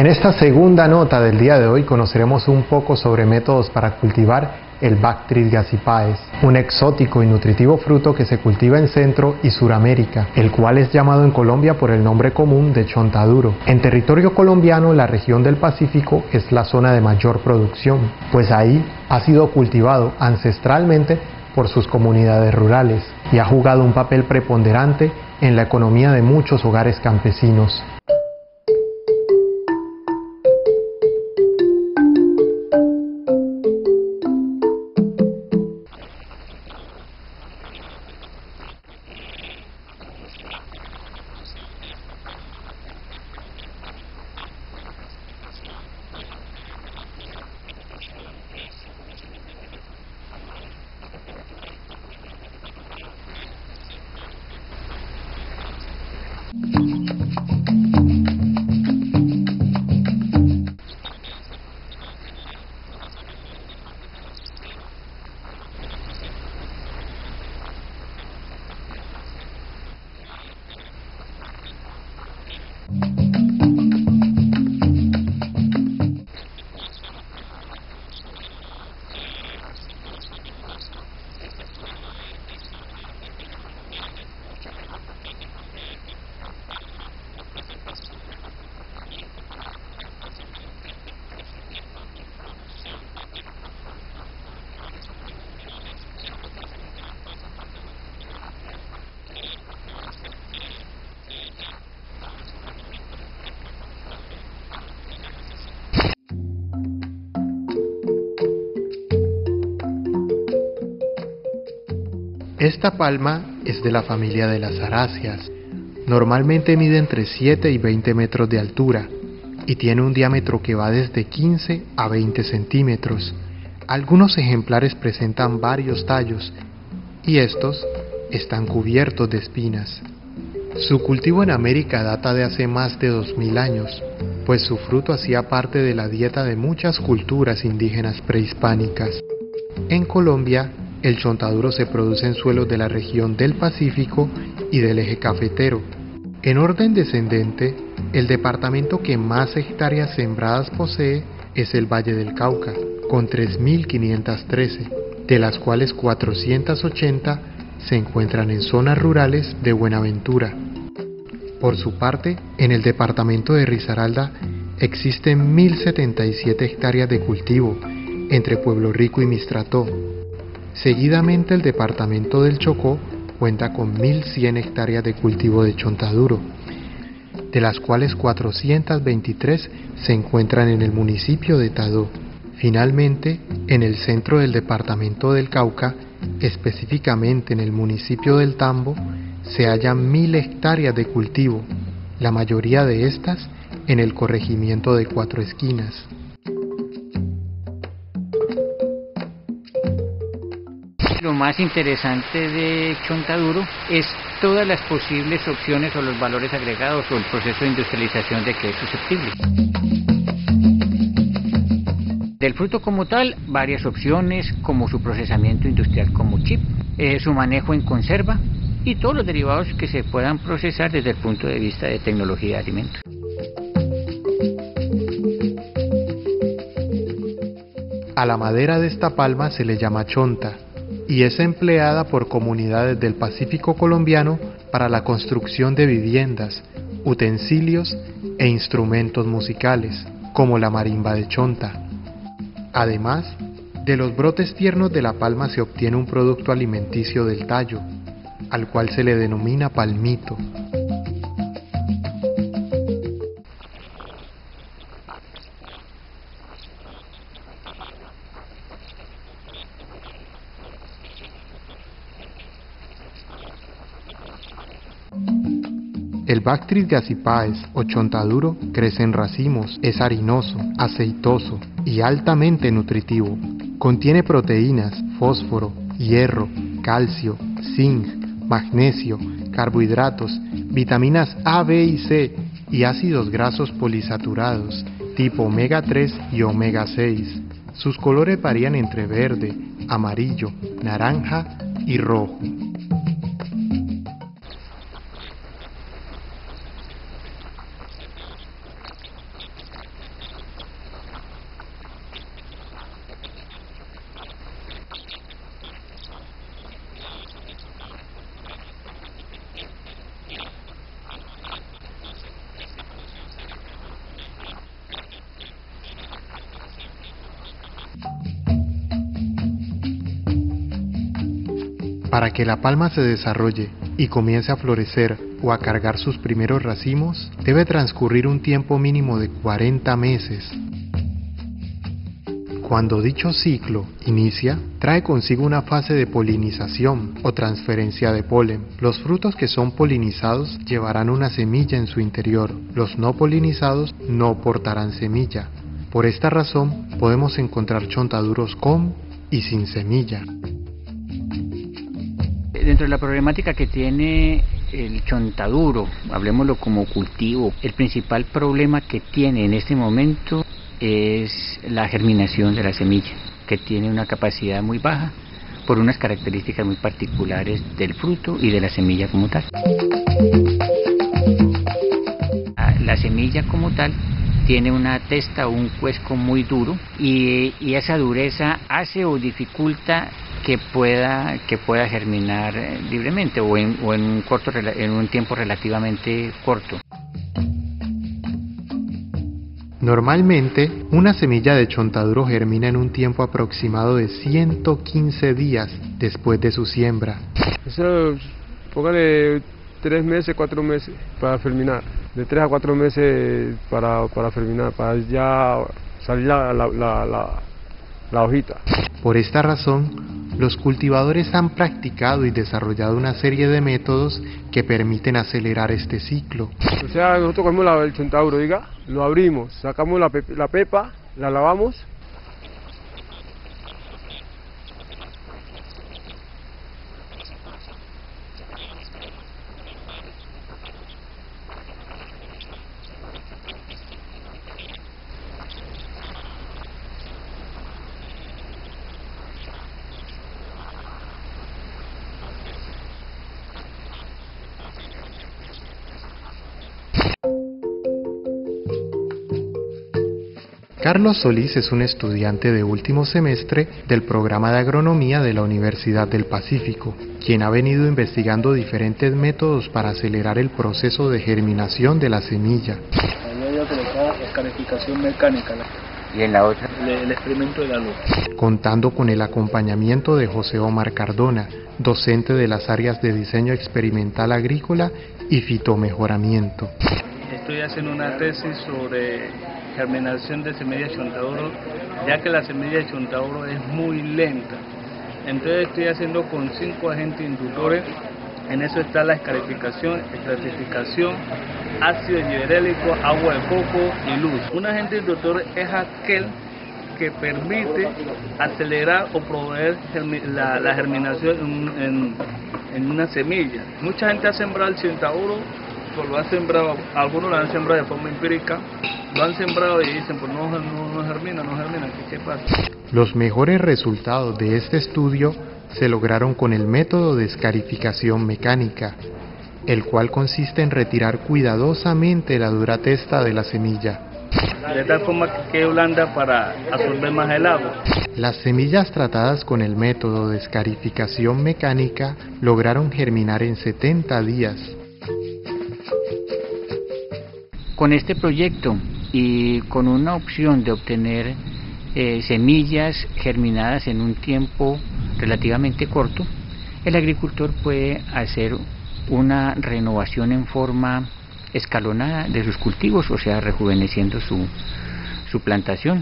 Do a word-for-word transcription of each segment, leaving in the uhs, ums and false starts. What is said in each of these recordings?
En esta segunda nota del día de hoy conoceremos un poco sobre métodos para cultivar el Bactris gazipaes, un exótico y nutritivo fruto que se cultiva en Centro y Suramérica, el cual es llamado en Colombia por el nombre común de chontaduro. En territorio colombiano, la región del Pacífico es la zona de mayor producción, pues ahí ha sido cultivado ancestralmente por sus comunidades rurales y ha jugado un papel preponderante en la economía de muchos hogares campesinos. Esta palma es de la familia de las aráceas. Normalmente mide entre siete y veinte metros de altura y tiene un diámetro que va desde quince a veinte centímetros. Algunos ejemplares presentan varios tallos y estos están cubiertos de espinas. Su cultivo en América data de hace más de dos mil años, pues su fruto hacía parte de la dieta de muchas culturas indígenas prehispánicas. En Colombia, el chontaduro se produce en suelos de la región del Pacífico y del eje cafetero. En orden descendente, el departamento que más hectáreas sembradas posee es el Valle del Cauca, con tres mil quinientas trece, de las cuales cuatrocientas ochenta se encuentran en zonas rurales de Buenaventura. Por su parte, en el departamento de Risaralda existen mil setenta y siete hectáreas de cultivo entre Pueblo Rico y Mistrató. Seguidamente, el departamento del Chocó cuenta con mil cien hectáreas de cultivo de chontaduro, de las cuales cuatrocientas veintitrés se encuentran en el municipio de Tadó. Finalmente, en el centro del departamento del Cauca, específicamente en el municipio del Tambo, se hallan mil hectáreas de cultivo, la mayoría de estas en el corregimiento de Cuatro Esquinas. Lo más interesante de chontaduro es todas las posibles opciones o los valores agregados o el proceso de industrialización de que es susceptible. Del fruto como tal, varias opciones como su procesamiento industrial como chip, eh, su manejo en conserva y todos los derivados que se puedan procesar desde el punto de vista de tecnología de alimentos. A la madera de esta palma se le llama chonta y es empleada por comunidades del Pacífico colombiano para la construcción de viviendas, utensilios e instrumentos musicales, como la marimba de chonta. Además, de los brotes tiernos de la palma se obtiene un producto alimenticio del tallo, al cual se le denomina palmito. El Bactris gazipaes o chontaduro crece en racimos, es harinoso, aceitoso y altamente nutritivo. Contiene proteínas, fósforo, hierro, calcio, zinc, magnesio, carbohidratos, vitaminas A, B y C y ácidos grasos polisaturados tipo omega tres y omega seis. Sus colores varían entre verde, amarillo, naranja y rojo. Para que la palma se desarrolle y comience a florecer o a cargar sus primeros racimos, debe transcurrir un tiempo mínimo de cuarenta meses. Cuando dicho ciclo inicia, trae consigo una fase de polinización o transferencia de polen. Los frutos que son polinizados llevarán una semilla en su interior. Los no polinizados no portarán semilla. Por esta razón, podemos encontrar chontaduros con y sin semilla. Dentro de la problemática que tiene el chontaduro, hablemoslo como cultivo, el principal problema que tiene en este momento es la germinación de la semilla, que tiene una capacidad muy baja por unas características muy particulares del fruto y de la semilla como tal. La semilla como tal tiene una testa o un cuesco muy duro y, y esa dureza hace o dificulta que pueda que pueda germinar libremente o en, o en un corto en un tiempo relativamente corto. Normalmente, una semilla de chontaduro germina en un tiempo aproximado de ciento quince días después de su siembra. Eso, póngale tres meses, cuatro meses para germinar. De tres a cuatro meses para, para germinar, para ya salir la, la, la, la, la hojita. Por esta razón, los cultivadores han practicado y desarrollado una serie de métodos que permiten acelerar este ciclo. O sea, nosotros cogemos la, el chontaduro, diga, lo abrimos, sacamos la, pepe, la pepa, la lavamos. Carlos Solís es un estudiante de último semestre del programa de agronomía de la Universidad del Pacífico, quien ha venido investigando diferentes métodos para acelerar el proceso de germinación de la semilla. Ahí había colocado escarificación mecánica. Y en la otra, el, el experimento de la luz. Contando con el acompañamiento de José Omar Cardona, docente de las áreas de diseño experimental agrícola y fitomejoramiento. Estoy haciendo una tesis sobre germinación de semillas de chontaduro, ya que la semilla de chontaduro es muy lenta. Entonces estoy haciendo con cinco agentes inductores. En eso está la escarificación, estratificación, ácido giberélico, agua de coco y luz. Un agente inductor es aquel que permite acelerar o proveer la, la germinación en, en, en una semilla. Mucha gente ha sembrado el chontaduro, pues lo ha sembrado, algunos lo han sembrado de forma empírica, lo han sembrado y dicen, pues no, no, no germina, no germina, ¿qué, qué pasa? Los mejores resultados de este estudio se lograron con el método de escarificación mecánica, el cual consiste en retirar cuidadosamente la dura testa de la semilla. De tal forma que quede blanda para absorber más el agua. Las semillas tratadas con el método de escarificación mecánica lograron germinar en setenta días. Con este proyecto y con una opción de obtener eh, semillas germinadas en un tiempo relativamente corto, el agricultor puede hacer una renovación en forma escalonada de sus cultivos, o sea, rejuveneciendo su, su plantación.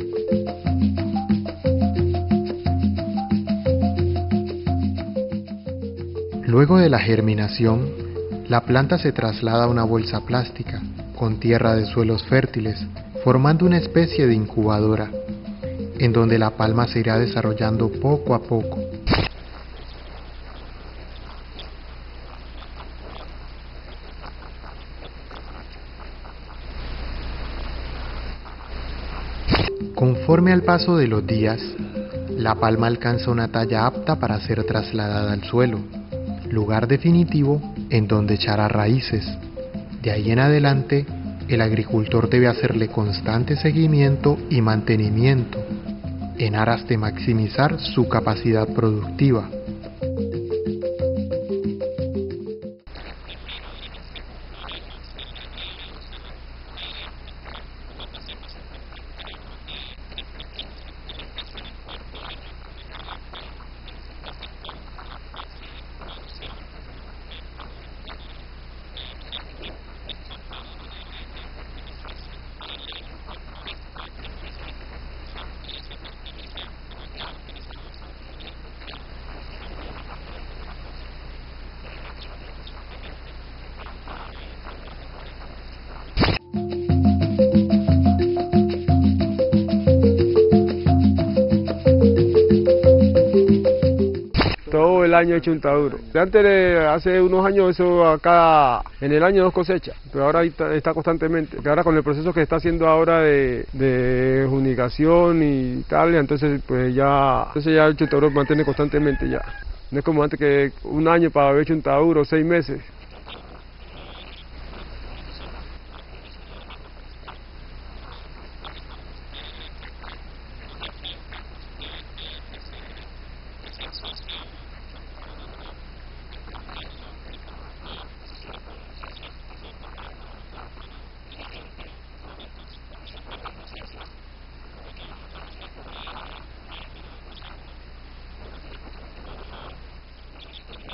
Luego de la germinación, la planta se traslada a una bolsa plástica con tierra de suelos fértiles, formando una especie de incubadora, en donde la palma se irá desarrollando poco a poco. Conforme al paso de los días, la palma alcanza una talla apta para ser trasladada al suelo, lugar definitivo en donde echará raíces. De ahí en adelante, el agricultor debe hacerle constante seguimiento y mantenimiento, en aras de maximizar su capacidad productiva. año hecho untaduro. Antes, de, hace unos años, eso acá en el año dos cosechas, pero ahora está, está constantemente. Ahora con el proceso que está haciendo ahora de, de funicación y tal, entonces pues ya, entonces ya el chuntaduro mantiene constantemente ya. No es como antes que un año para haber chuntaduro, seis meses.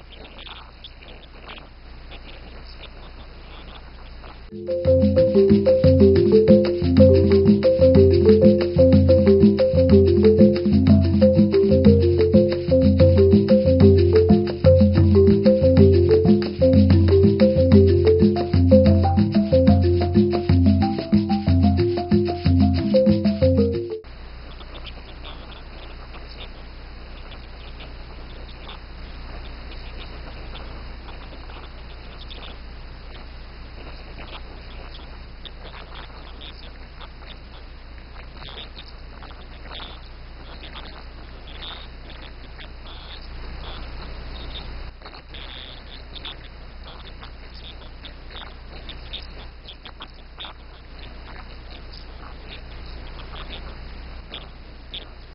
Thank you.